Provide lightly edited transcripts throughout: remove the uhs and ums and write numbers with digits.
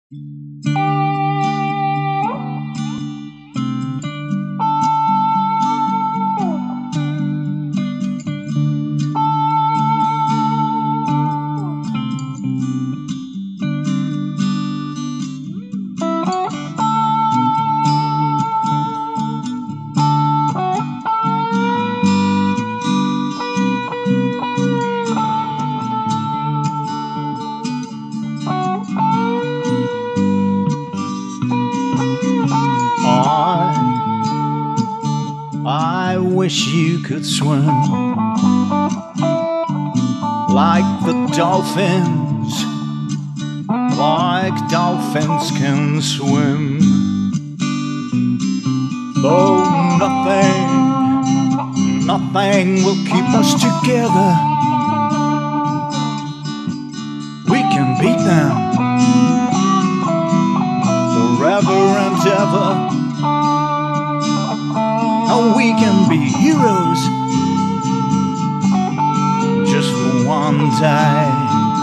I wish you could swim like the dolphins, like dolphins can swim. Though nothing will keep us together, we can beat them forever and ever. And we can be heroes just for one day.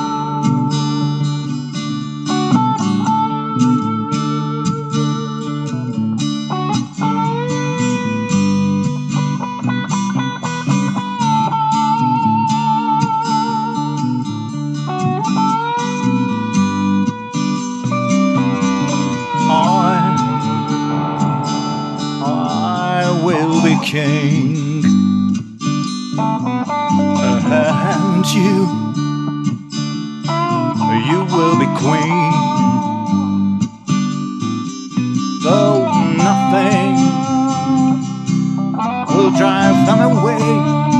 I will be king, and you will be queen. Though nothing will drive them away,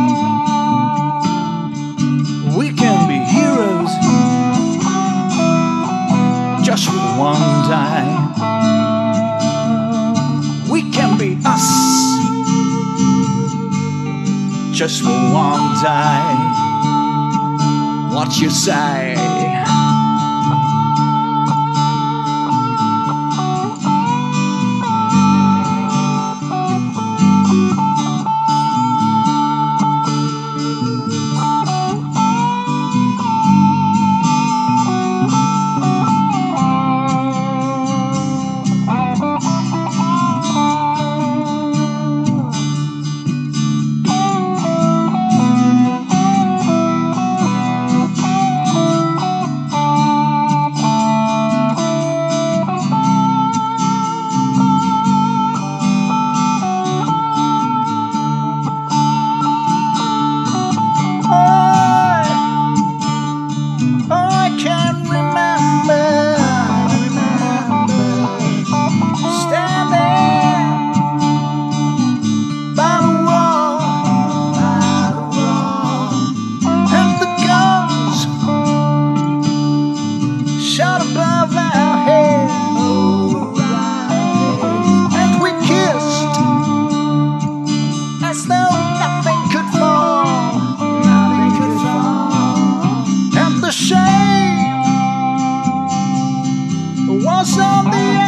we can be heroes just for one day. We can be us just for one day. What you say? Shot above our heads, and we kissed as though nothing could fall, and the shame was on the